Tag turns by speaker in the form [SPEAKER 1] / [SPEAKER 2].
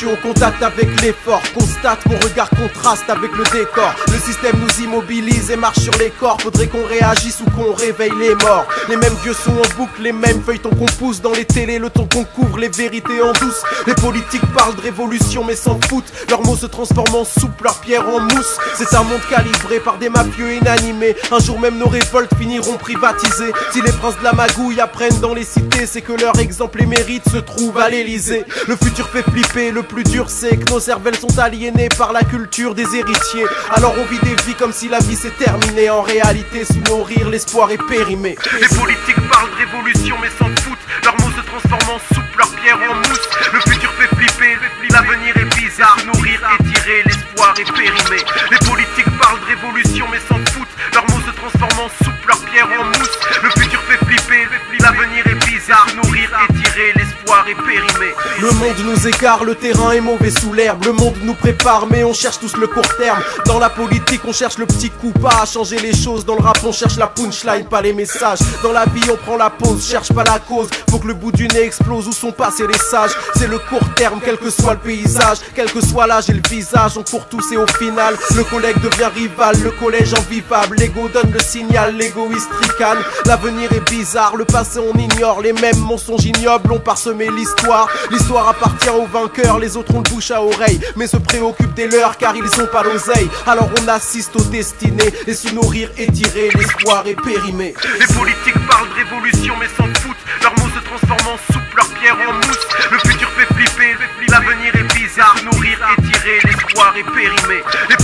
[SPEAKER 1] suis en contact avec l'effort. Constate, mon regard contraste avec le décor. Le système nous immobilise et marche sur les corps. Faudrait qu'on réagisse ou qu'on réveille les morts. Les mêmes vieux sons en boucle, les mêmes feuilletons qu'on pousse dans les télés, le temps qu'on couvre les vérités en douce. Les politiques parlent de révolution mais s'en foutent. Leurs mots se transforment en soupe, leurs pierres en mousse. C'est un monde calibré par des mafieux inanimés. Un jour même nos révoltes finiront privatisées. Si les princes de la magouille apprennent dans les cités, c'est que leur exemple et mérite se trouve à l'Elysée. Le futur fait flipper, le plus dur c'est que nos cervelles sont aliénées par la culture des héritiers. Alors on vit des vies comme si la vie s'est terminée. En réalité sous nos rires l'espoir est périmé.
[SPEAKER 2] Les politiques parlent de révolution mais s'en foutent. Leurs mots se transforment en soupe, leurs pierres en mousse. Le futur fait flipper, l'avenir est bizarre. Nourrir, étirer, l'espoir est périmé. Les politiques parlent de révolution mais s'en foutent. Leurs mots se transforment en soupe, leurs pierres en mousse. Le futur fait flipper, l'avenir est bizarre. Nourrir, étirer, l'espoir est périmé.
[SPEAKER 1] Le monde nous égare, le terrain est mauvais sous l'herbe. Le monde nous prépare mais on cherche tous le court terme. Dans la politique on cherche le petit coup, pas à changer les choses. Dans le rap on cherche la punchline, pas les messages. Dans la vie on prend la pause, cherche pas la cause. Faut que le bout du nez explose, où sont passés les sages. C'est le court terme, quel que soit le paysage, quel que soit l'âge et le visage. On court tous et au final le collègue devient rival, le collège invivable. L'ego donne le signal, l'égoïste ricane. L'avenir est bizarre, le passé on ignore. Les mêmes mensonges ignobles ont parsemé l'histoire. L'histoire appartient aux vainqueurs, les autres ont le bouche à oreille, mais se préoccupent des leurs car ils ont pas l'oseille. Alors on assiste aux destinées, et sous nos rires étirés, l'espoir est périmé.
[SPEAKER 2] Les politiques parlent de révolution mais s'en foutent. Leurs mots se transforment en soupe, leurs pierres en mousse. Le futur fait flipper, l'avenir est bizarre. Nourrir, étirer, l'espoir est périmé. Les